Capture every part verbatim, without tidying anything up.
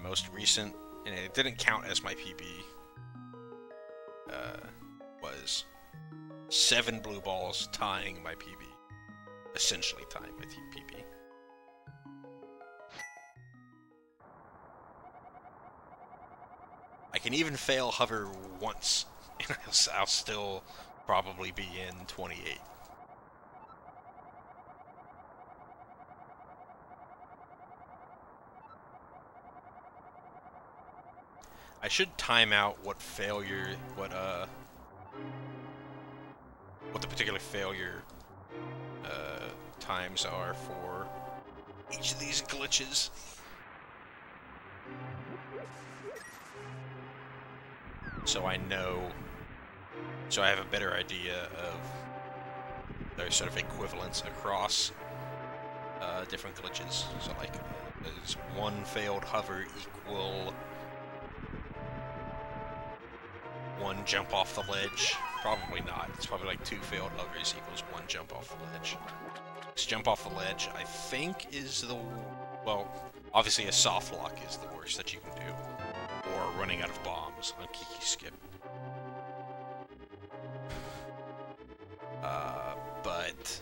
most recent, and it didn't count as my P B, uh, was seven blue balls tying my P B. Essentially tying my P B. I can even fail hover once, and I'll, I'll still probably be in twenty-eight. I should time out what failure, what uh, what the particular failure uh, times are for each of these glitches. So I know, so I have a better idea of their sort of equivalence across uh, different glitches. So like, does one failed hover equal one jump off the ledge? Probably not. It's probably like two failed hovers equals one jump off the ledge. This jump off the ledge, I think, is the, well, obviously a soft lock is the worst that you can do. Or running out of bombs on Kiki Skip. Uh, but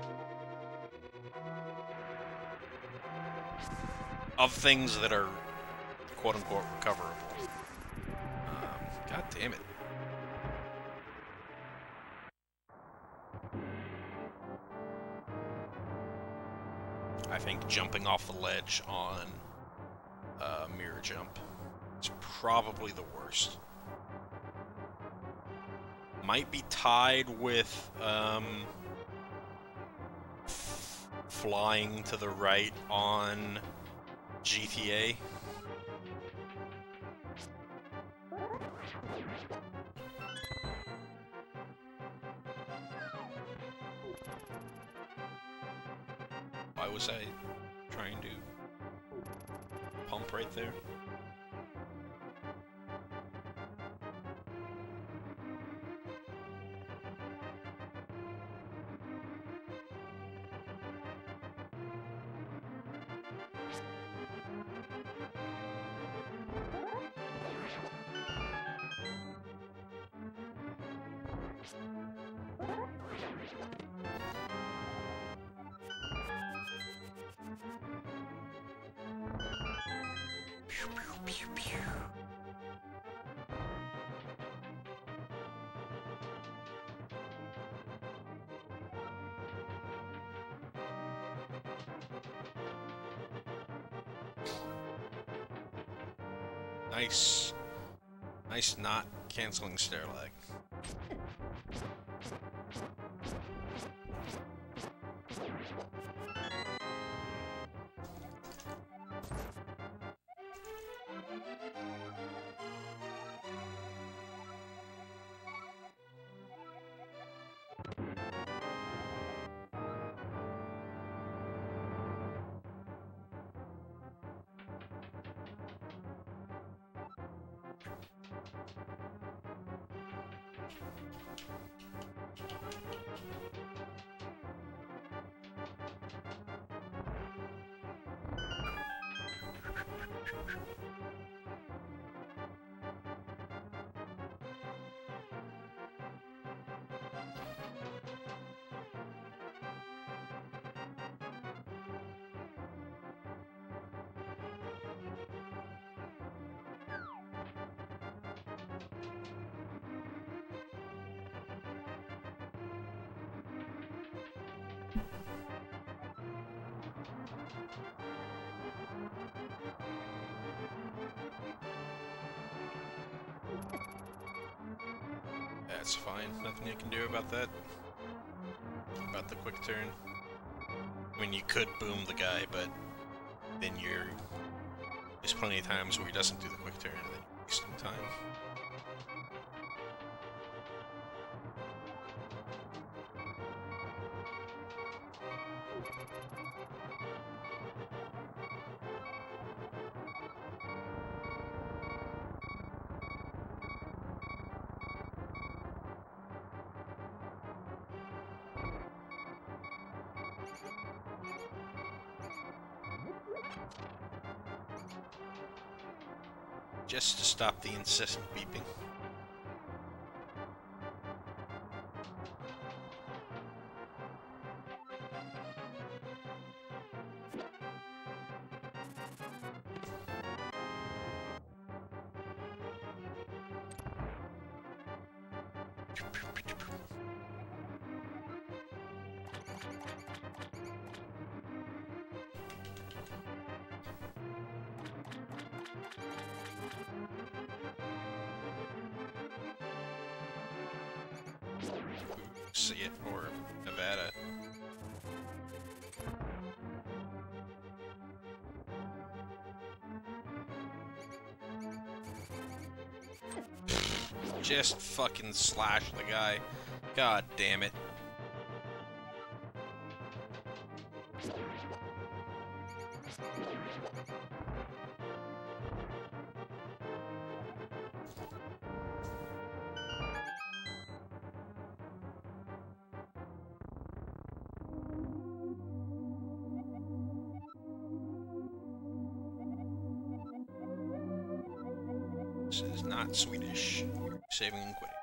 of things that are quote-unquote recoverable, um, god damn it. I think jumping off the ledge on uh, mirror jump is probably the worst. Might be tied with um, f flying to the right on G T A. Why was I trying to pump right there? Pew, pew, pew, pew. Nice. Nice not canceling stair lag. That's fine. Nothing you can do about that. About the quick turn. I mean, you could boom the guy, but then you're... There's plenty of times where he doesn't do the quick turn, and then you're wasting time. Just to stop the incessant beeping. See it, or Nevada. Just fucking slash the guy. God damn it. This is not Swedish. Saving and quitting.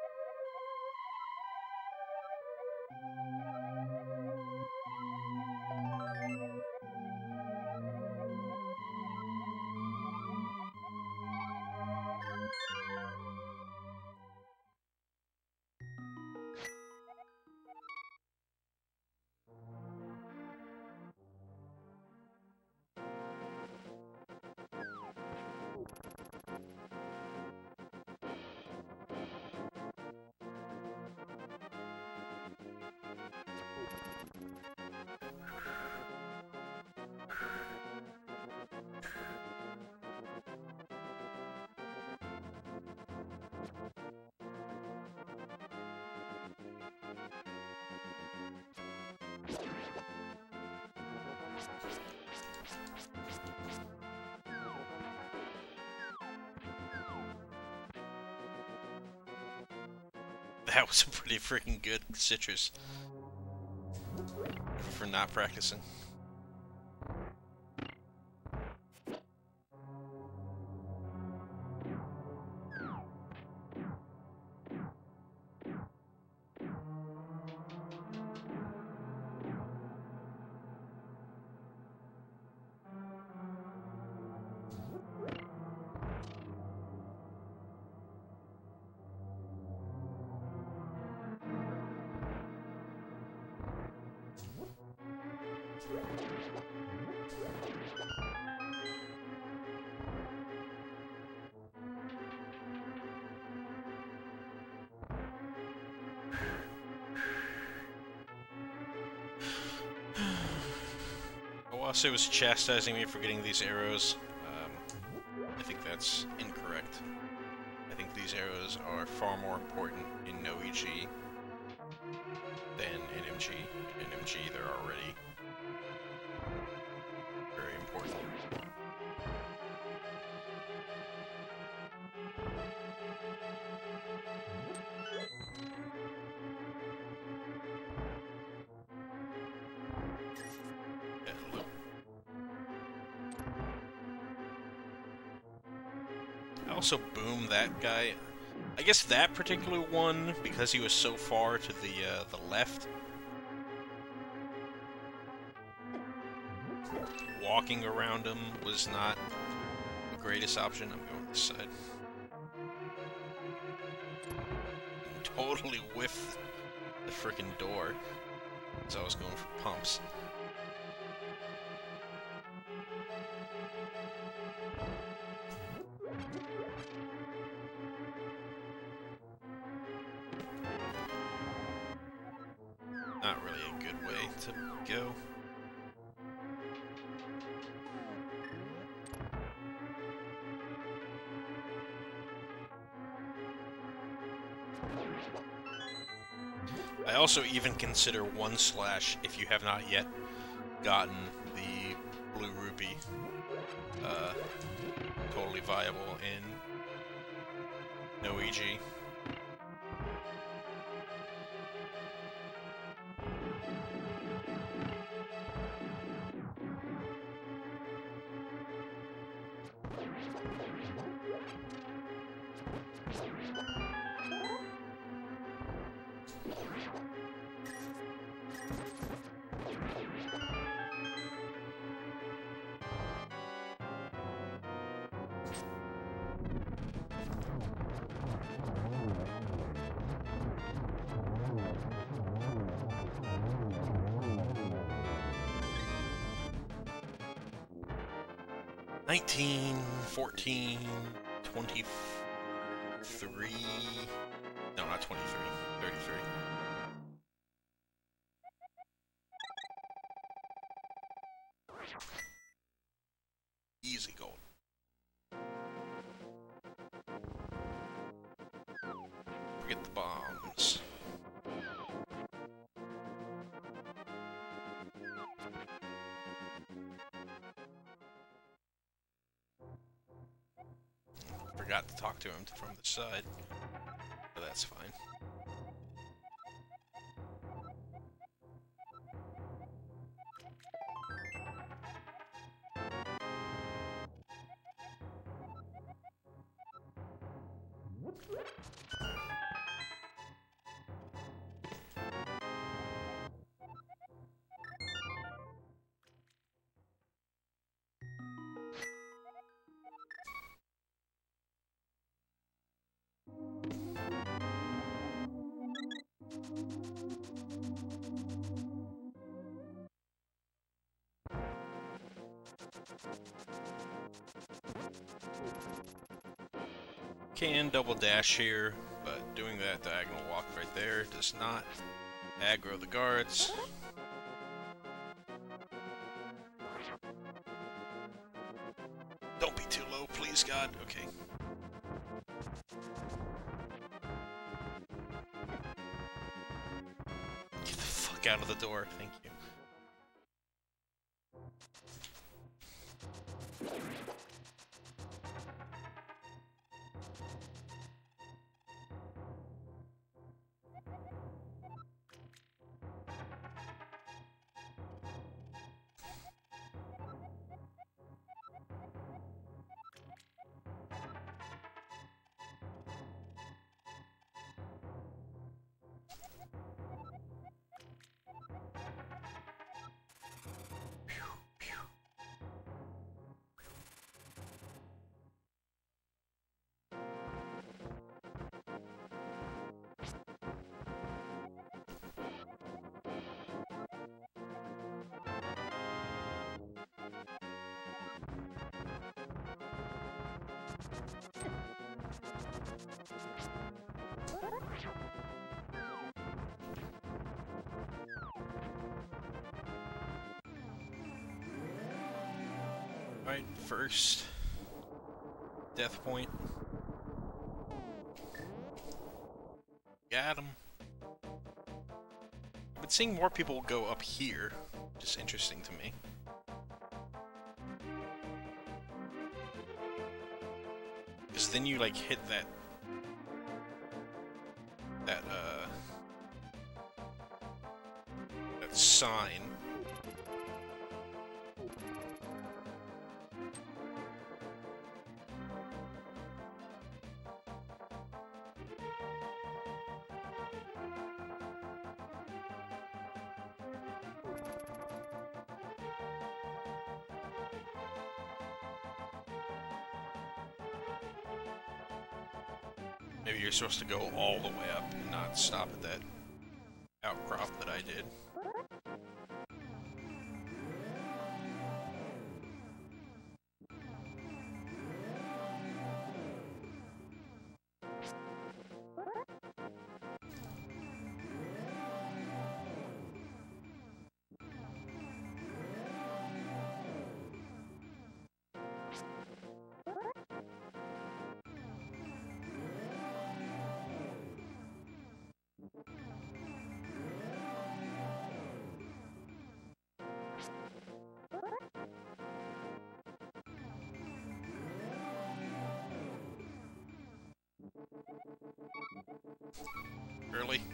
That was a pretty freaking good citrus for not practicing. Also was chastising me for getting these arrows. Um, I think that's incorrect. I think these arrows are far more important in no E G than in M G. In M G, they're already very important. Also boom that guy. I guess that particular one, because he was so far to the uh, the left, walking around him was not the greatest option. I'm going this side. Totally whiffed the frickin' door, so I was going for pumps. Not really a good way to go. I also even consider one slash if you have not yet gotten the blue rupee uh, totally viable in no E G. nineteen, fourteen, twenty-three... No, not twenty-three. thirty-three. Easy gold. Forget the bombs. Forgot to talk to him from the side, but that's fine. Can double dash here, but doing that diagonal walk right there does not aggro the guards. Don't be too low, please, God. Okay. Get the fuck out of the door, thank you. Alright, first death point. Got him. I've been seeing more people go up here, which is interesting to me. Because then you like hit that that uh that sign. Maybe you're supposed to go all the way up and not stop at that outcrop that I did. Really?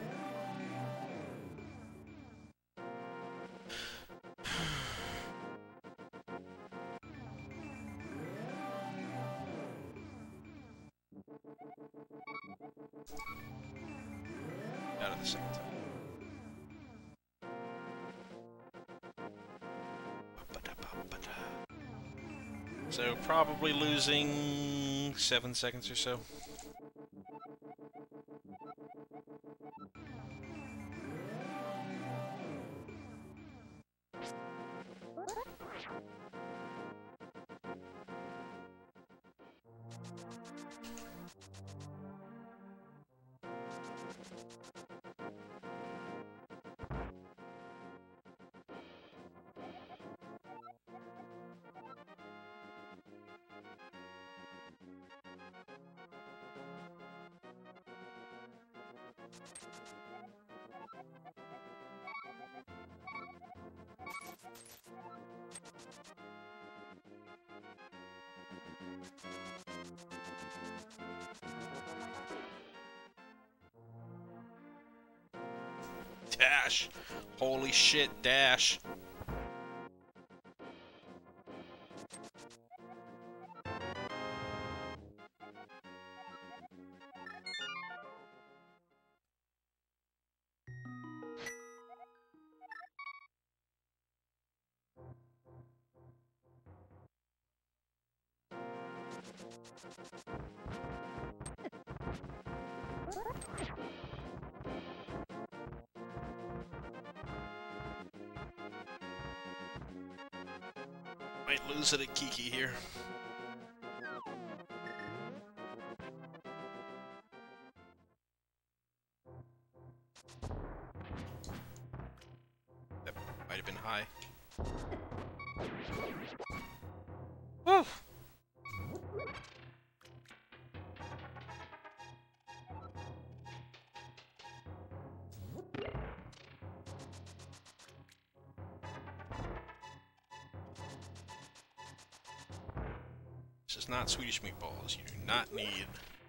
Out of the second time. So probably losing seven seconds or so. Dash. Holy shit, dash. Might lose it at Kiki here. That might have been high. Woo! This is not Swedish meatballs. You do not need.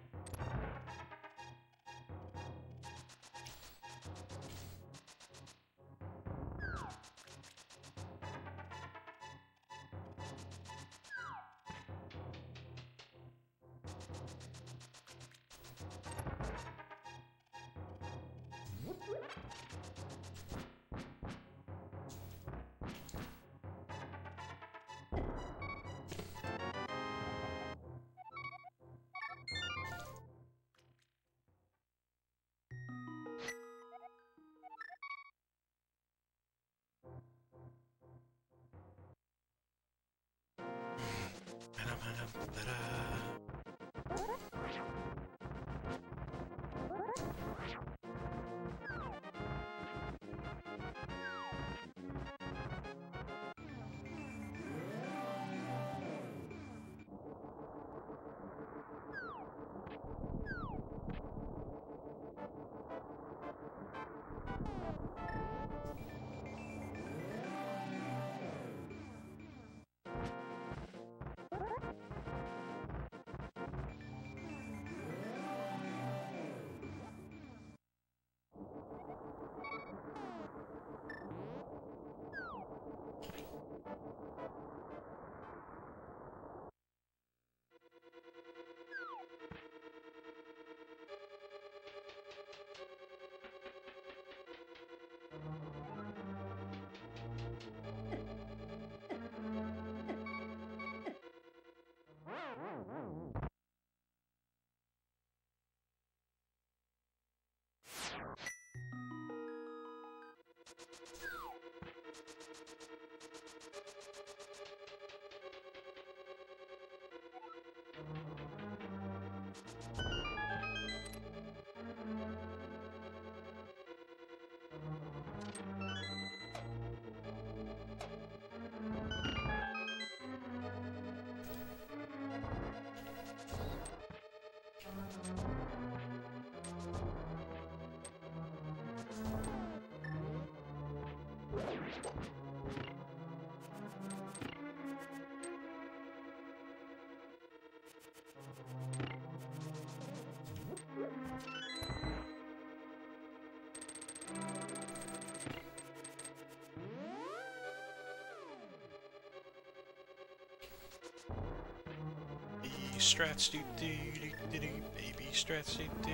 Strats, do do do do do, baby strats, do do,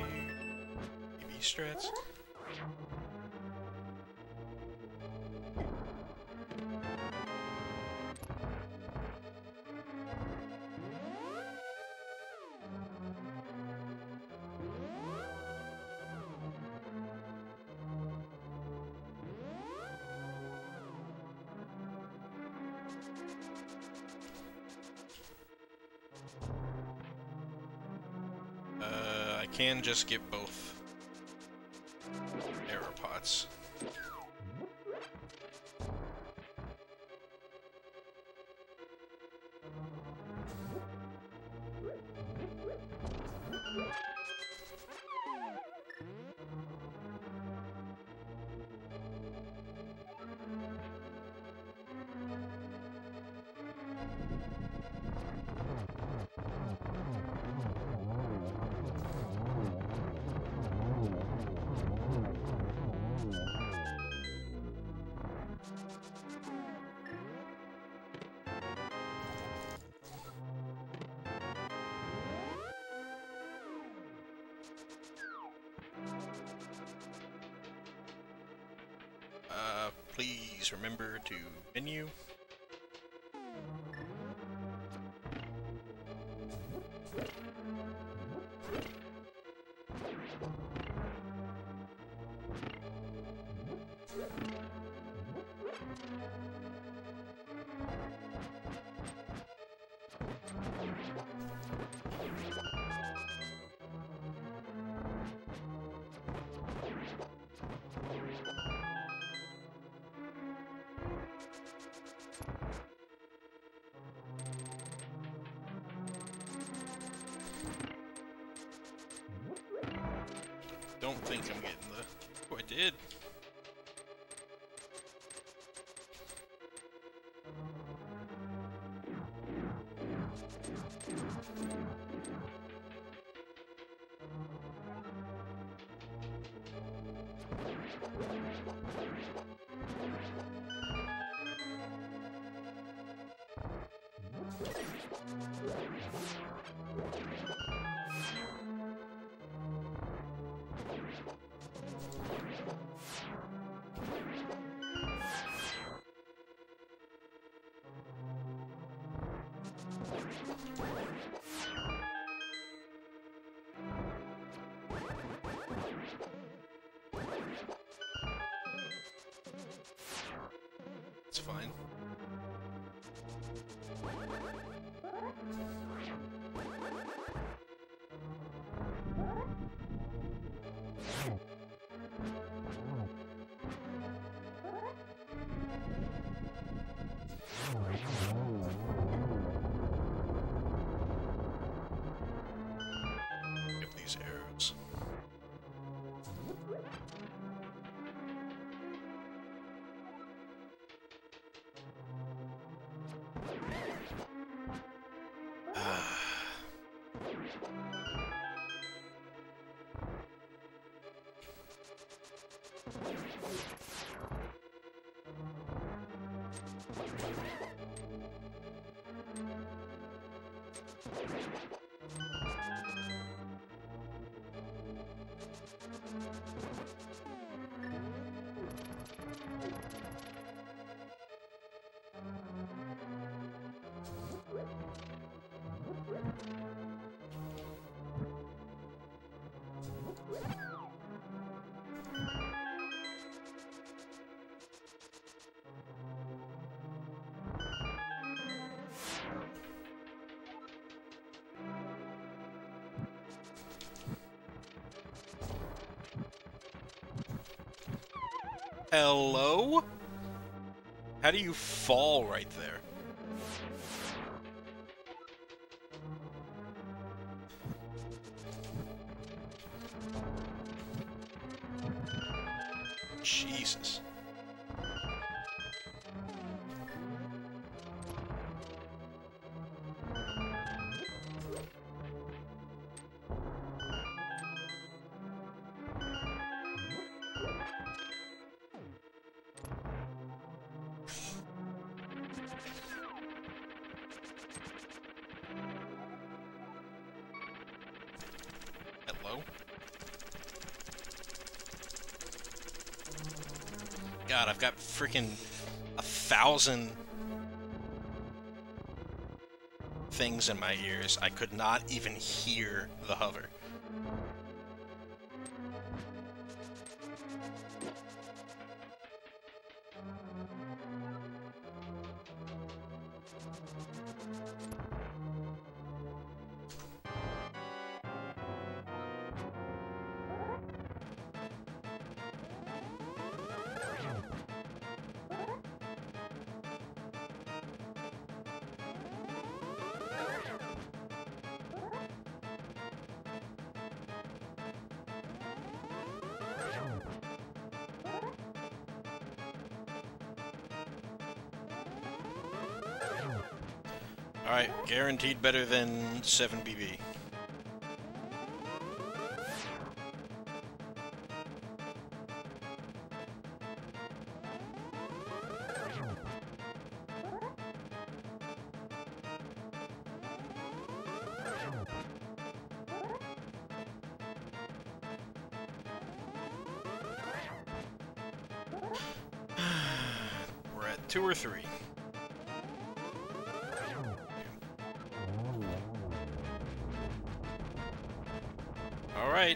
baby strats. Uh, I can just get both arrow pots. Uh, please remember to menu. Don't think I'm getting the... Oh, I did. It's fine. Give these arrows. Hello? How do you fall right there? Jesus. Hello? God, I've got freaking a thousand things in my ears. I could not even hear the hover. Alright, guaranteed better than seven B B. two or three? All right.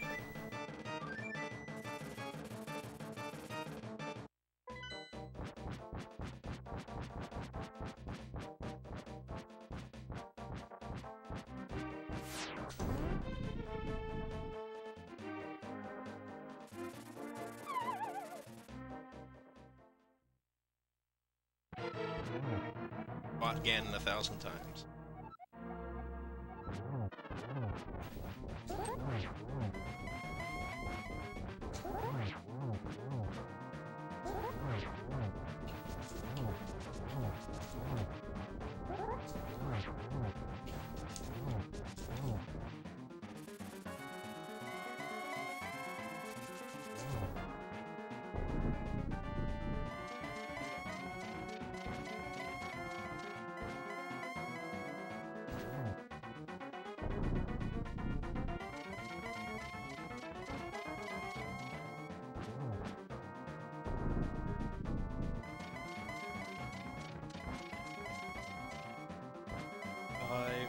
Bought Ganon a thousand times. Five.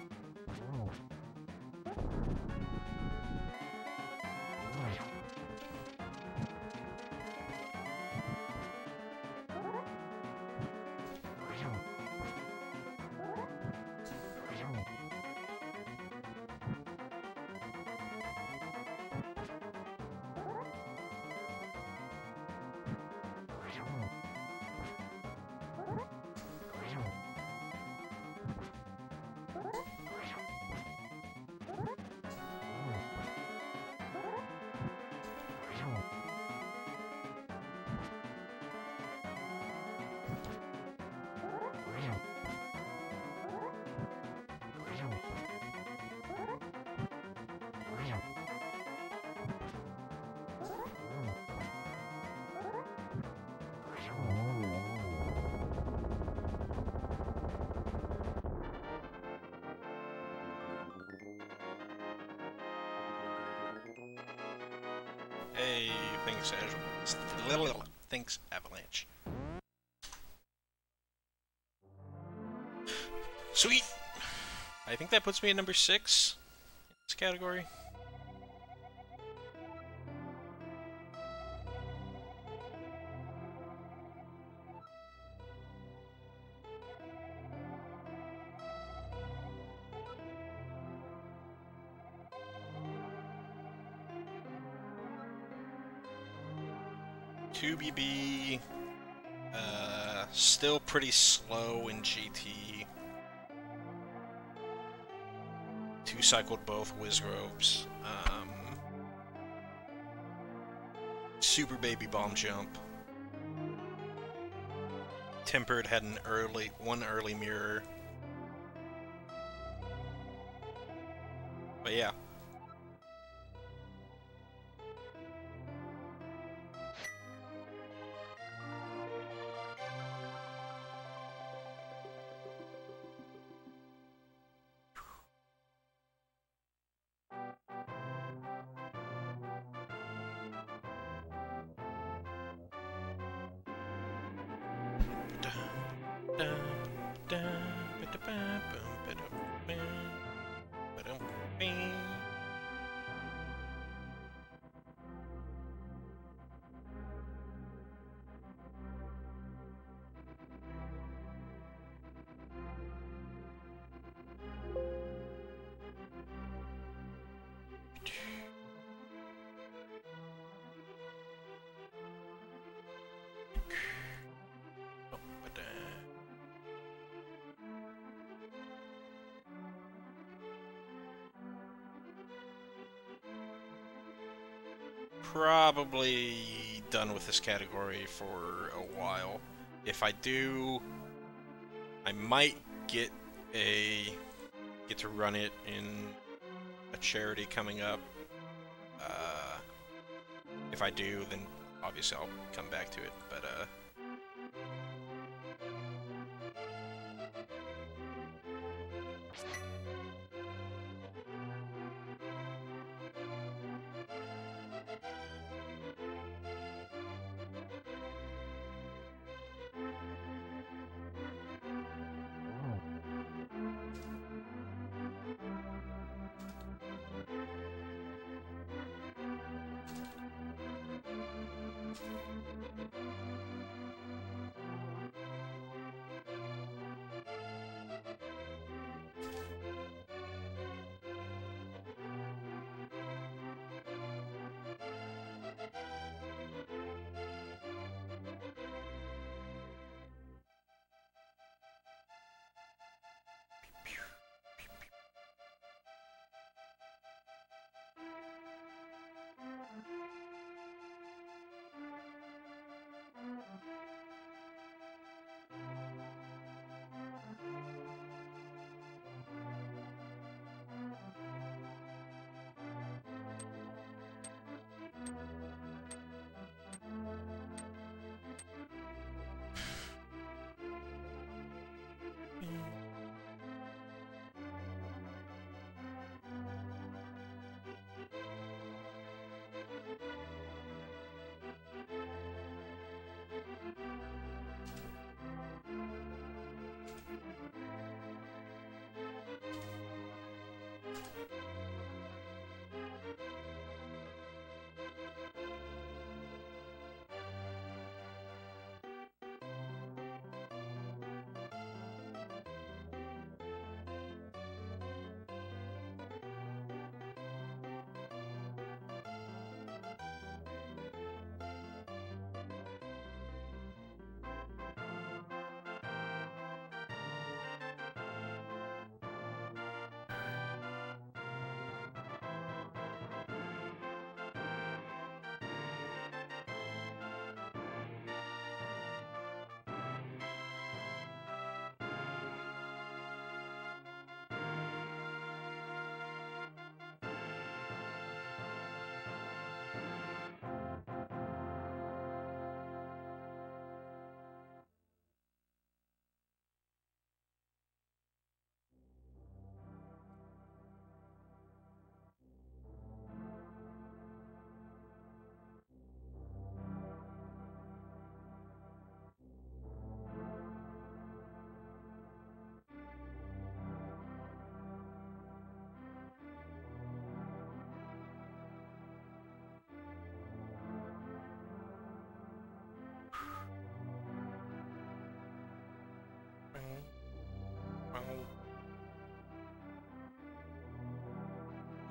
Hey, thanks, Azure. Thanks, Avalanche. Sweet! I think that puts me at number six in this category. two B B, uh, still pretty slow in G T. Two cycled both Wizropes. Um, Super Baby Bomb Jump. Tempered had an early, one early mirror. But yeah. Probably done with this category for a while. If I do, I might get a get to run it in a charity coming up. Uh, if I do, then obviously I'll come back to it. But uh,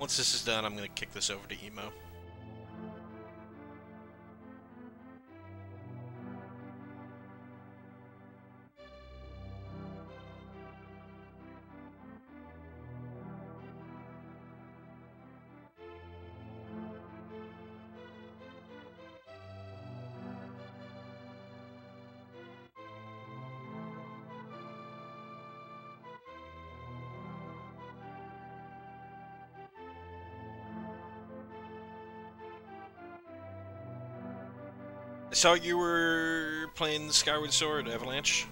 Once this is done, I'm going to kick this over to Emo. I saw you were playing the Skyward Sword, Avalanche.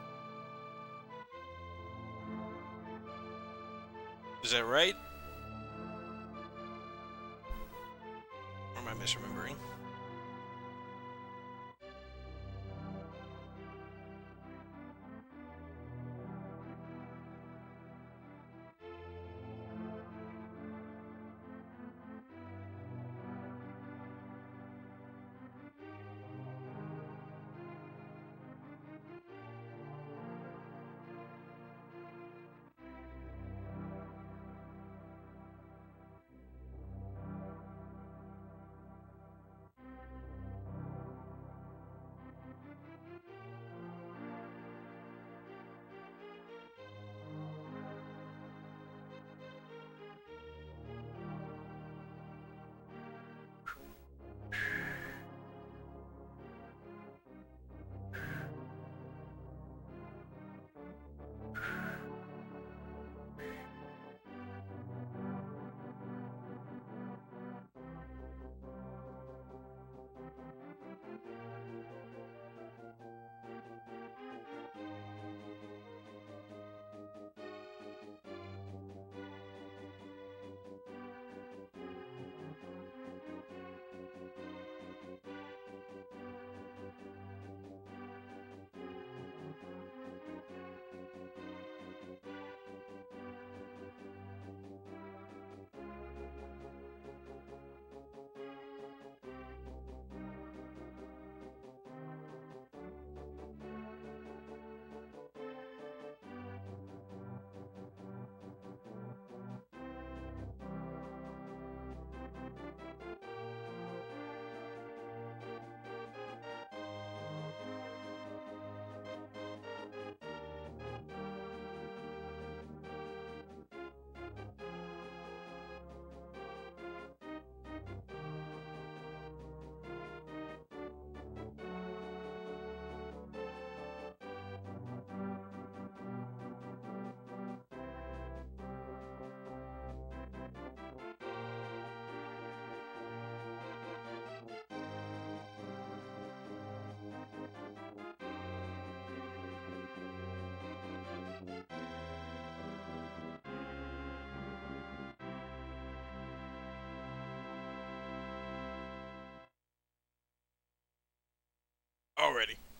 Is that right? Or am I misremembering? Already.